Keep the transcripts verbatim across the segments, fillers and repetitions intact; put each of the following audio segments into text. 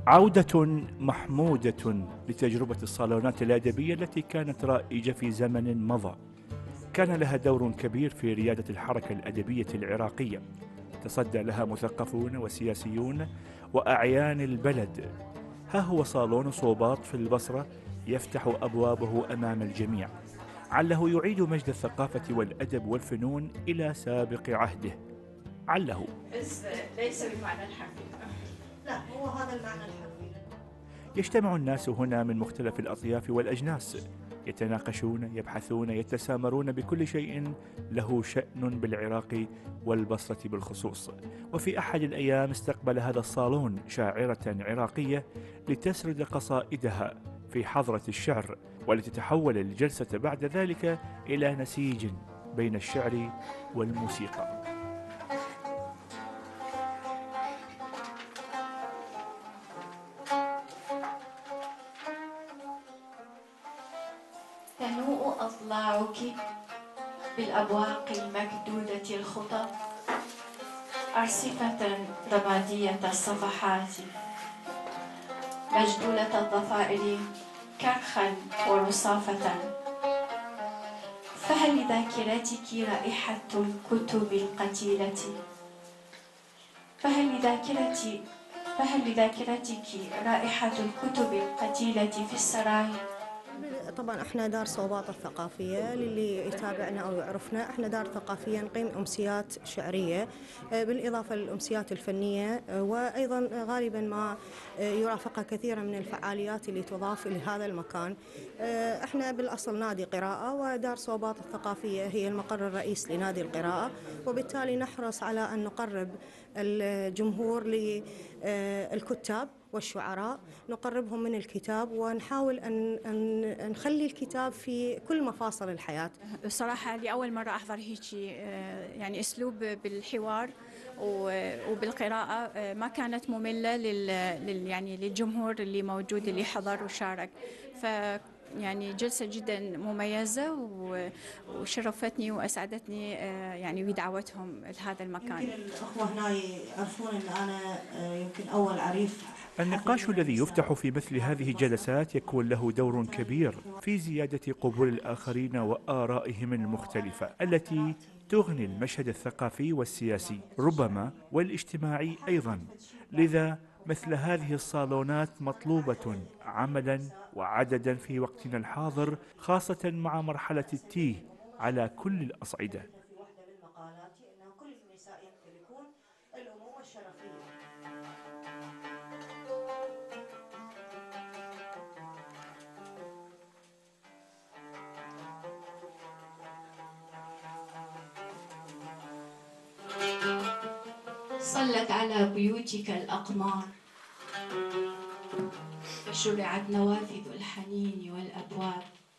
عودة محمودة لتجربة الصالونات الأدبية التي كانت رائجة في زمن مضى. كان لها دور كبير في ريادة الحركة الأدبية العراقية، تصدى لها مثقفون وسياسيون وأعيان البلد. ها هو صالون صوباط في البصرة يفتح أبوابه أمام الجميع، عله يعيد مجد الثقافة والأدب والفنون إلى سابق عهده. عله ليس بمعنى الحرفي. لا، هو هذا المعنى الحرفي. يجتمع الناس هنا من مختلف الأطياف والأجناس، يتناقشون، يبحثون، يتسامرون بكل شيء له شأن بالعراق والبصرة بالخصوص. وفي أحد الأيام استقبل هذا الصالون شاعرة عراقية لتسرد قصائدها في حضرة الشعر، ولتتحول الجلسة بعد ذلك إلى نسيج بين الشعر والموسيقى. تنوء أضلاعك بالأبواق المكدودة الخطى، أرصفة رمادية الصفحات، مجدولة الضفائر كرخا ورصافة. فهل لذاكرتك رائحة الكتب القتيلة؟ فهل لذاكرتك فهل لذاكرتك رائحة الكتب القتيلة في السراي؟ طبعا احنا دار صوباط الثقافيه، للي يتابعنا او يعرفنا احنا دار ثقافيه نقيم امسيات شعريه بالاضافه للامسيات الفنيه، وايضا غالبا ما يرافقها كثيرا من الفعاليات اللي تضاف لهذا المكان. احنا بالاصل نادي قراءه، ودار صوباط الثقافيه هي المقر الرئيس لنادي القراءه، وبالتالي نحرص على ان نقرب الجمهور للكتاب والشعراء، نقربهم من الكتاب ونحاول أن, أن نخلي الكتاب في كل مفاصل الحياة. بصراحة لأول مرة أحضر هيك يعني أسلوب بالحوار وبالقراءة، ما كانت مملة لل يعني للجمهور اللي موجود اللي حضر وشارك. ف يعني جلسة جدا مميزة وشرفتني وأسعدتني يعني بدعوتهم لهذا المكان. يمكن الأخوة هنا يعرفون أن أنا يمكن أول عريف. النقاش الذي يفتح في مثل هذه الجلسات يكون له دور كبير في زيادة قبول الآخرين وآرائهم المختلفة التي تغني المشهد الثقافي والسياسي ربما والاجتماعي أيضا. لذا مثل هذه الصالونات مطلوبة عملا وعددا في وقتنا الحاضر، خاصة مع مرحلة التيه على كل الأصعدة. صلت على بيوتك الأقمار، فشرعت نوافذ الحنين والأبواب،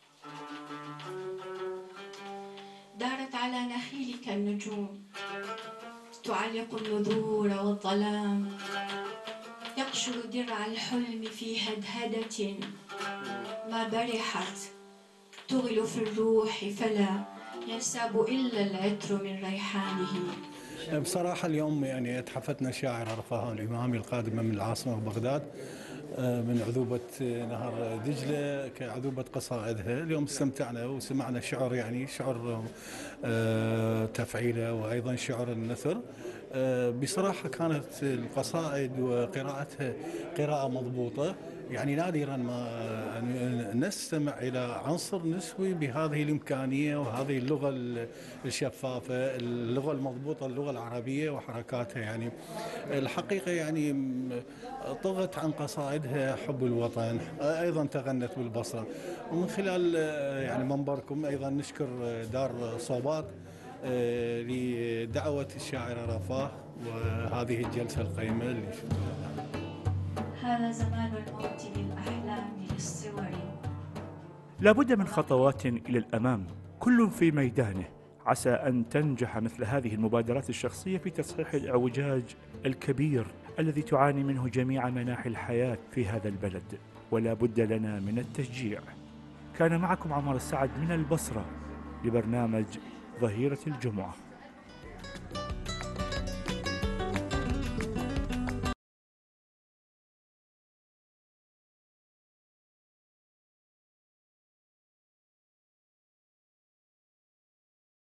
دارت على نخيلك النجوم، تعلق النذور والظلام، يقشر درع الحلم في هدهدة ما برحت، تغل في الروح فلا ينساب إلا العطر من ريحانه. بصراحة اليوم يعني اتحفتنا شاعرة رفاهة الإمامي القادمة من العاصمة بغداد من عذوبة نهر دجلة كعذوبة قصائدها. اليوم استمتعنا وسمعنا شعر يعني شعر تفعيله وأيضا شعر النثر. بصراحة كانت القصائد وقراءتها قراءة مضبوطة، يعني نادرا ما نستمع إلى عنصر نسوي بهذه الإمكانية وهذه اللغة الشفافة، اللغة المضبوطة، اللغة العربية وحركاتها. يعني الحقيقة يعني طغت عن قصائدها حب الوطن، أيضا تغنت بالبصرة. ومن خلال يعني منبركم أيضا نشكر دار صوباط لدعوة الشاعرة رفاه وهذه الجلسة القيمة اللي شفتوها. هذا زمان الموت للأحلام للصور. لابد من خطوات إلى الأمام، كل في ميدانه. عسى أن تنجح مثل هذه المبادرات الشخصية في تصحيح الإعوجاج الكبير الذي تعاني منه جميع مناحي الحياة في هذا البلد، ولا بد لنا من التشجيع. كان معكم عمر السعد من البصرة لبرنامج ظهيرة الجمعة.